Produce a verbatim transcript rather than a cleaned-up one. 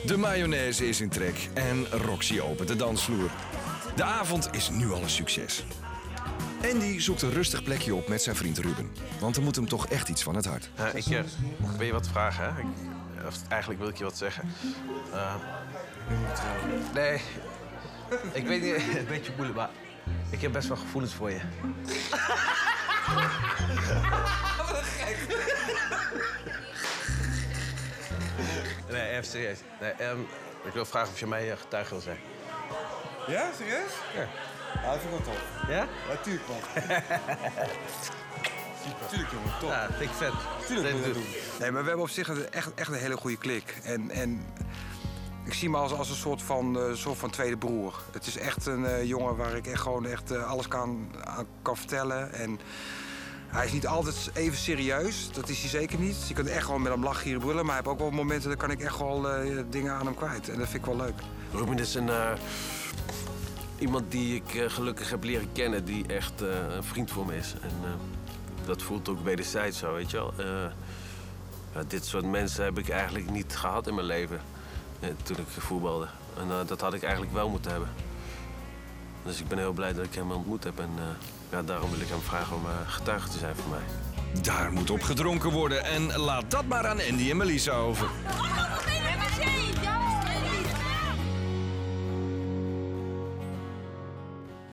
De mayonaise is in trek en Roxy opent de dansvloer. De avond is nu al een succes. Andy zoekt een rustig plekje op met zijn vriend Ruben. Want er moet hem toch echt iets van het hart. Uh, ik uh, wil je wat vragen, hè? Ik, of, eigenlijk wil ik je wat zeggen. Uh, nee, ik weet niet, een beetje moeilijk, maar ik heb best wel gevoelens voor je. Wat een gek. Nee, even serieus. Nee, um, ik wil vragen of je mij uh, getuige wil zijn. Ja, serieus? Ja. Ja, dat vind ik wel tof. Ja? Ja, tuurlijk man. Tuurlijk jongen, top. Ja, vind ik vet. Tuurlijk wil je dat doen. Nee, maar we hebben op zich een- echt, echt een hele goede klik. En, en ik zie me als, als een soort van, uh, soort van tweede broer. Het is echt een uh, jongen waar ik echt gewoon echt uh, alles kan, aan kan vertellen. En hij is niet altijd even serieus, dat is hij zeker niet. Je kunt echt gewoon met hem lachen, hier brullen. Maar hij heeft ook wel momenten, dan kan ik echt wel uh, dingen aan hem kwijt. En dat vind ik wel leuk. Ruben is een... Uh, iemand die ik uh, gelukkig heb leren kennen, die echt uh, een vriend voor me is. En uh, dat voelt ook wederzijds zo, weet je wel. Uh, ja, dit soort mensen heb ik eigenlijk niet gehad in mijn leven. Uh, toen ik voetbalde. En uh, dat had ik eigenlijk wel moeten hebben. Dus ik ben heel blij dat ik hem ontmoet heb. En uh, ja, daarom wil ik hem vragen om uh, getuige te zijn voor mij. Daar moet op gedronken worden en laat dat maar aan Andy en Melissa over.